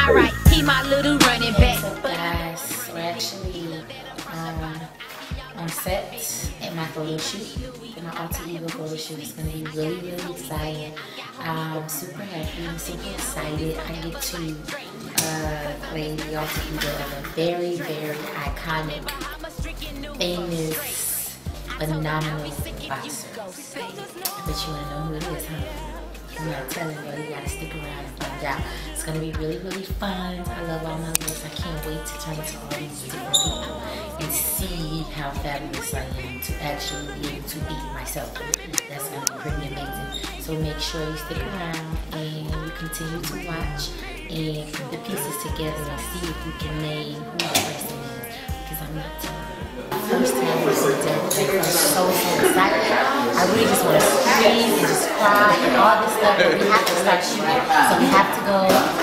Alright, he my little running back. What's up, guys? We're actually on set at my photo shoot, my alter ego photo shoot. It's going to be really, really exciting. I'm super happy. I'm super excited. I get to play the alter ego of a very, very iconic, famous, phenomenal boxer. But you want to know who it is, huh? I'm not telling you, you gotta stick around and find out. It's gonna be really, really fun. I love all my looks. I can't wait to turn to all these different people and see how fabulous I am to actually be able to be myself. That's gonna be pretty amazing. So make sure you stick around and you continue to watch and put the pieces together and see if you can name who the person is, because I'm not telling you. First time I was so excited. I really just want to scream and just cry and all this stuff, but we have to start shooting. So we have to go